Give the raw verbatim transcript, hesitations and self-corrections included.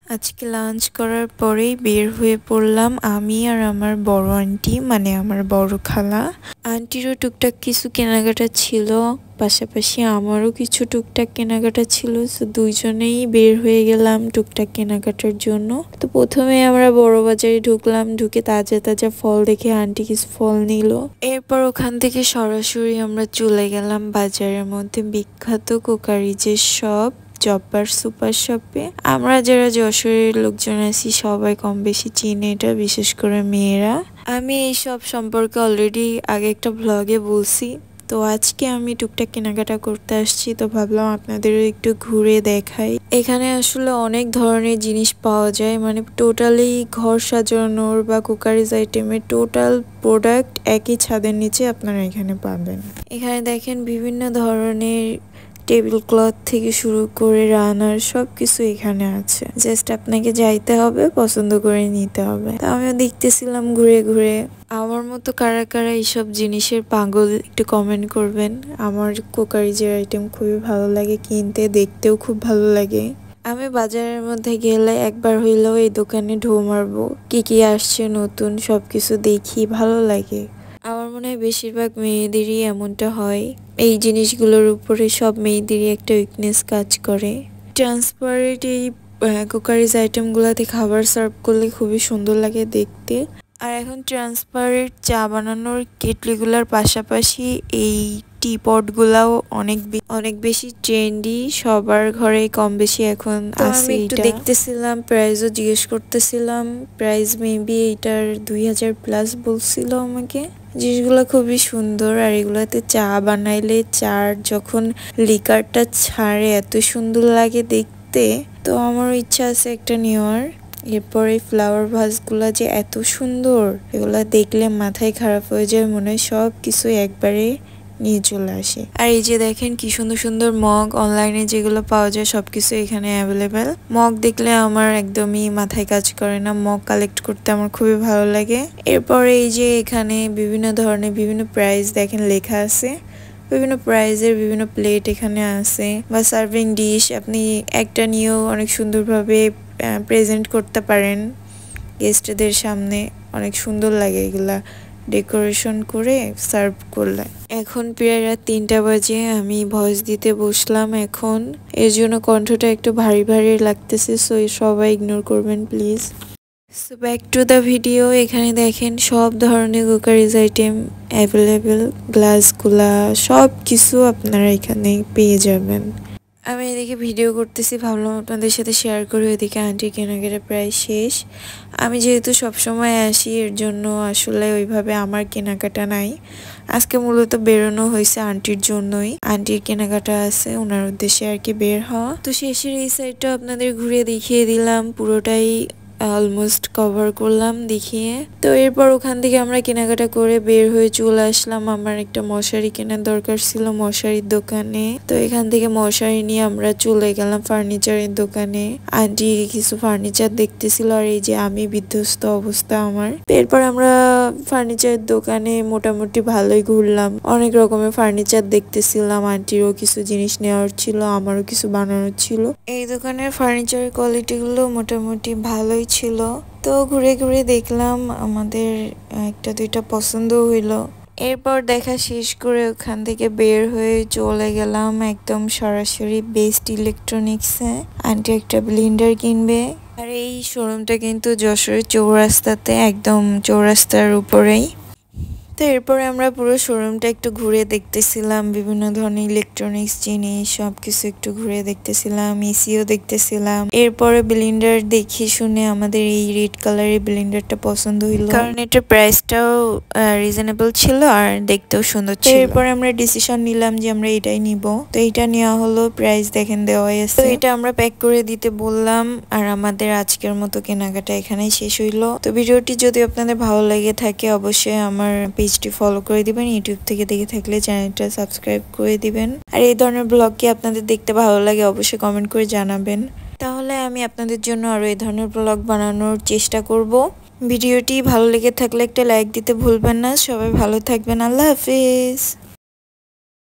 আজকে লাঞ্চ করার পরেই বের হয়ে পড়লাম আমি আর আমার বড় আন্টি, মানে আমার বড় খালা। আন্টিরও টুকটাক কিছু কেনাকাটা ছিল, পাশাপাশি আমারও কিছু টুকটাক কেনাকাটা ছিল। তো দুইজনেই বের হয়ে গেলাম টুকটাক কেনাকাটার জন্য। তো প্রথমে আমরা বড় বাজারে ঢুকলাম, ঢুকে তাজা তাজা ফল দেখে আন্টি কিছু ফল নিল। এরপর ওখান থেকে সরাসরি আমরা চলে গেলাম বাজারের মধ্যে বিখ্যাত কোকারিজের শপ জব্বার সুপার শপে। আমরা যারা যশোরের লোকজন আছি সবাই কম বেশি চিনে এটা, বিশেষ করে মেয়েরা। আমি এই সব সম্পর্কে অলরেডি আগে একটা ব্লগে বলছি। তো আজকে আমি টুকটাক কেনাকাটা করতে আসছি, তো ভাবলাম আপনাদেরও একটু ঘুরে দেখাই। এখানে আসলে অনেক ধরনের জিনিস পাওয়া যায়, মানে টোটালি ঘর সাজানোর বা কুকারিজ আইটেমের টোটাল প্রোডাক্ট একই ছাদের নিচে আপনারা এখানে পাবেন। এখানে দেখেন বিভিন্ন ধরনের টেবিল ক্লথ থেকে শুরু করে রানার সব কিছু এখানে আছে। জাস্ট আপনাকে যাইতে হবে, পছন্দ করে নিতে হবে। তা আমিও দেখতেছিলাম ঘুরে ঘুরে। আমার মতো কারা কারা এইসব জিনিসের পাগল একটু কমেন্ট করবেন। আমার কুকারিজের আইটেম খুবই ভালো লাগে কিনতে, দেখতেও খুব ভালো লাগে। আমি বাজারের মধ্যে গেলে একবার হইলেও এই দোকানে ঢো মারবো, কি কি আসছে নতুন সবকিছু দেখি, ভালো লাগে। আমার মনে হয় বেশিরভাগ মেয়েদেরই এমনটা হয়, এই জিনিসগুলোর উপরে সব মেয়েদেরই একটা উইকনেস কাজ করে। ট্রান্সপারেন্ট এই কুকারিজ আইটেমগুলোতে খাবার সার্ভ করলে খুবই সুন্দর লাগে দেখতে। আর এখন ট্রান্সপারেন্ট চা বানানোর কেটলিগুলোর পাশাপাশি এই টি পটগুলাও অনেক অনেক বেশি ট্রেন্ডি, সবার ঘরে কম বেশি এখন আছে। একটু দেখতেছিলাম, প্রাইসও জিজ্ঞেস করতেছিলাম। প্রাইস মেবি এইটার দুই হাজার প্লাস বলছিল আমাকে। জিনিসগুলো খুবই সুন্দর, আর এগুলাতে চা বানাইলে চার যখন লিকারটা ছাড়ে এত সুন্দর লাগে দেখতে। তো আমারও ইচ্ছা আছে একটা নেওয়ার। এরপর এই ফ্লাওয়ার ভাসগুলা যে এত সুন্দর, এগুলা দেখলে মাথায় খারাপ হয়ে যায়, মনে হয় সব কিছু একবারে নিয়ে চলে আসে। আর এই যে দেখেন কি সুন্দর সুন্দর মগ, অনলাইনে যেগুলো পাওয়া যায় সবকিছু এখানে অ্যাভেলেবেল। মগ দেখলে আমার একদমই মাথায় কাজ করে না, মগ কালেক্ট করতে আমার খুবই ভালো লাগে। এরপরে এই যে এখানে বিভিন্ন ধরনের বিভিন্ন প্রাইস দেখেন লেখা আছে, বিভিন্ন প্রাইজের বিভিন্ন প্লেট এখানে আছে, বা সার্ভিং ডিশ আপনি একটা নিয়েও অনেক সুন্দরভাবে প্রেজেন্ট করতে পারেন গেস্টদের সামনে। অনেক সুন্দর লাগে এগুলা ডেকোরেশন করে সার্ভ করলে। এখন প্রায় রাত তিনটা বাজে, আমি ভয়েস দিতে বসলাম এখন, এর জন্য কণ্ঠটা একটু ভারী ভারী লাগতেছে, সো সবাই ইগনোর করবেন please. So back to the video. এখানে দেখেন সব ধরনের কুকারিজ আইটেম অ্যাভেলেবেল, গ্লাসগুলা সব কিছু আপনারা এখানে পেয়ে যাবেন। আমি এদিকে ভিডিও করতেছি, ভাবলাম আপনাদের সাথে শেয়ার করি। ওইদিকে আন্টির কেনাকাটা প্রায় শেষ। আমি যেহেতু সবসময় আসি এর জন্য আসলে ওইভাবে আমার কেনাকাটা নাই। আজকে মূলত বেরোনো হয়েছে আন্টির জন্যই, আন্টির কেনাকাটা আছে ওনার উদ্দেশ্যে আর কি বের হওয়া। তো শেষের এই সাইডটা আপনাদের ঘুরে দেখিয়ে দিলাম, পুরোটাই অলমোস্ট কভার করলাম দেখিয়ে। তো এরপর ওখান থেকে আমরা কেনাকাটা করে বের হয়ে চলে আসলাম। আমার একটা মশারি কেনার দরকার ছিল মশারির দোকানে, তো এখান থেকে মশারি নিয়ে আমরা চলে গেলাম ফার্নিচারের দোকানে। আন্টি কিছু ফার্নিচার দেখতেছিল, আর এই যে আমি বিধ্বস্ত অবস্থা আমার। এরপর আমরা ফার্নিচারের দোকানে মোটামুটি ভালোই ঘুরলাম, অনেক রকমের ফার্নিচার দেখতেছিলাম। আন্টিরও কিছু জিনিস নেওয়ার ছিল, আমারও কিছু বানানোর ছিল। এই দোকানের ফার্নিচারের কোয়ালিটি গুলো মোটামুটি ভালোই ছিল। তো ঘুরে ঘুরে দেখলাম, আমাদের একটা দুইটা পছন্দ হইলো। এরপর দেখা শেষ করে ওখান থেকে বের হয়ে চলে গেলাম একদম সরাসরি বেস্ট ইলেকট্রনিক্সে। আন্টি একটা ব্লেন্ডার কিনবে। আর এই শোরুমটা কিন্তু যশোরের চৌরাস্তাতে, একদম চৌরাস্তার উপরেই। তো এরপরে আমরা পুরো শোরুমটা একটু ঘুরে দেখতেছিলাম, বিভিন্ন ধরনের ইলেকট্রনিক্স জিনিস সবকিছু একটু ঘুরে দেখতেছিলাম, এসিও দেখতেছিলাম। এরপরে ব্লেন্ডার দেখে শুনে আমাদের এই রেড কালারের ব্লেন্ডারটা পছন্দ হইলো, কারণ এটার প্রাইসটাও রিজনেবল ছিল আর দেখতেও সুন্দর ছিল। এরপরে আমরা ডিসিশন নিলাম যে আমরা এটাই নিব। তো এটা নেওয়া হলো, প্রাইস দেখেন দেওয়াই আছে। তো এটা আমরা প্যাক করে দিতে বললাম, আর আমাদের আজকের মতো কেনাকাটা এখানেই শেষ হইলো। তো ভিডিওটি যদি আপনাদের ভালো লেগে থাকে অবশ্যই আমার পেজটি ফলো করে দিবেন, ইউটিউব থেকে দেখে থাকলে চ্যানেলটা সাবস্ক্রাইব করে দিবেন। আর এই ধরনের ব্লগ কি আপনাদের দেখতে ভালো লাগে অবশ্যই কমেন্ট করে জানাবেন, তাহলে আমি আপনাদের জন্য আরো এই ধরনের ব্লগ বানানোর চেষ্টা করব। ভিডিওটি ভালো লেগে থাকলে একটা লাইক দিতে ভুলবেন না। সবাই ভালো থাকবেন, আল্লাহ হাফিজ।